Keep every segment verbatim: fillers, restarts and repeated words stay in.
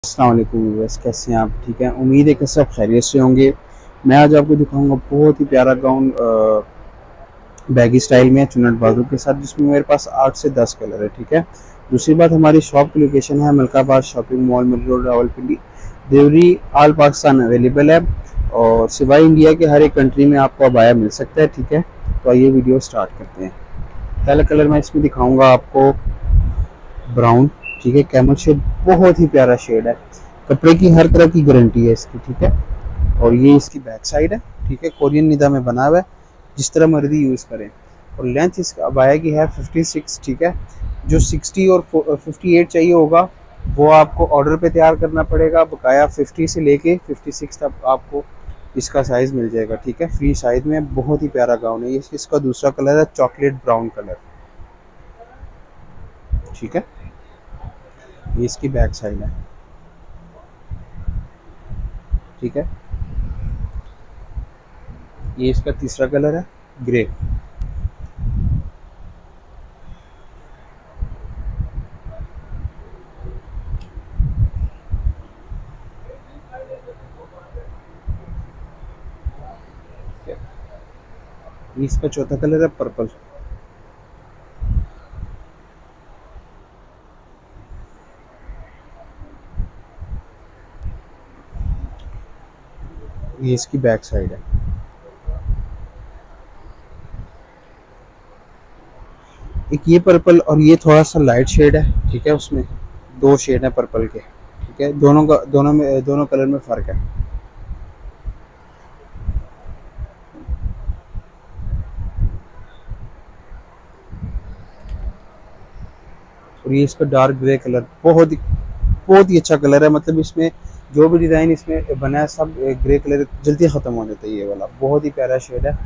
अस्सलाम वालेकुम व्यूअर्स, कैसे हैं आप? ठीक है, उम्मीद है कि सब खैरियत से होंगे। मैं आज आपको दिखाऊंगा बहुत ही प्यारा गाउन बैगी स्टाइल में चुन्नट बाजू के साथ, जिसमें मेरे पास आठ से दस कलर है। ठीक है, दूसरी बात, हमारी शॉप की लोकेशन है Malkabad shopping mall, mill road, Rawalpindi. Delivery all Pakistan available है और सिवाय इंडिया के हर एक कंट्री में आपको अबाया मिल सकता है। ठीक है, तो आइए वीडियो स्टार्ट करते हैं। पहला कलर मैं इसमें दिखाऊंगा आपको ब्राउन। ठीक है, कैमल शेड, बहुत ही प्यारा शेड है। कपड़े की हर तरह की गारंटी है इसकी। ठीक है, और ये इसकी बैक साइड है। ठीक है, कोरियन निदा में बना हुआ है, जिस तरह मर्जी यूज़ करें। और लेंथ इसका अबाया की है फिफ्टी सिक्स। ठीक है, जो सिक्सटी और फिफ्टी एट चाहिए होगा वो आपको ऑर्डर पे तैयार करना पड़ेगा। बकाया फिफ्टी से लेके फिफ्टी सिक्स तक आपको इसका साइज़ मिल जाएगा। ठीक है, फ्री साइज में बहुत ही प्यारा गाउन है। ये इसका दूसरा कलर है चॉकलेट ब्राउन कलर। ठीक है, ये इसकी बैक साइड है। ठीक है, ये इसका तीसरा कलर है ग्रे। ये इसका चौथा कलर है पर्पल। ये इसकी बैक साइड है। एक ये पर्पल और ये थोड़ा सा लाइट शेड है। ठीक है, उसमें दो शेड है पर्पल के। ठीक है, दोनों का दोनों में दोनों कलर में फ़र्क है। और ये इसका डार्क ग्रे कलर, बहुत ही बहुत ही अच्छा कलर है। मतलब इसमें जो भी डिज़ाइन इसमें बना है सब ग्रे कलर जल्दी ख़त्म हो जाता है। ये वाला बहुत ही प्यारा शेड है।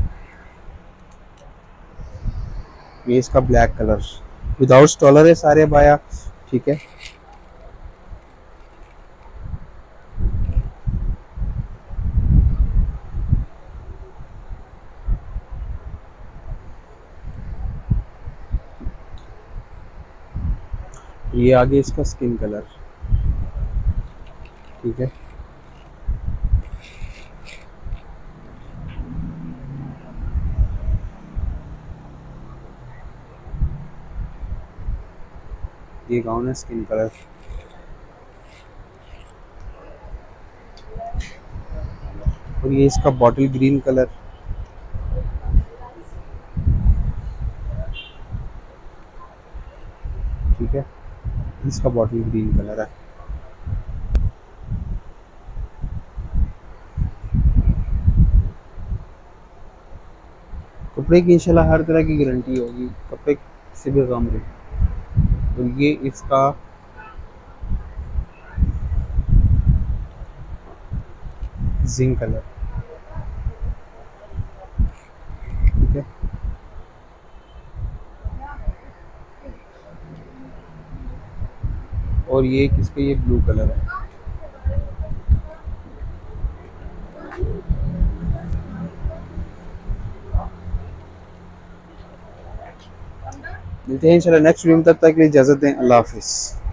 ये इसका ब्लैक कलर विदाउट स्टॉलर है सारे बाया। ठीक है, ये आगे इसका स्किन कलर। ठीक है, ये गाउन है स्किन कलर। और ये इसका बॉटल ग्रीन कलर। ठीक है, इसका बॉटल ग्रीन कलर है। कपड़े की इंशाल्लाह हर तरह की गारंटी होगी, कपड़े से भी कम रेट। तो ये इसका जिंक कलर। ठीक है, और ये किसका ये ब्लू कलर है। मिलते हैं इंशाल्लाह नेक्स्ट वीडियो में, तब तक के लिए इजाज़त दें। अल्लाह हाफिज़।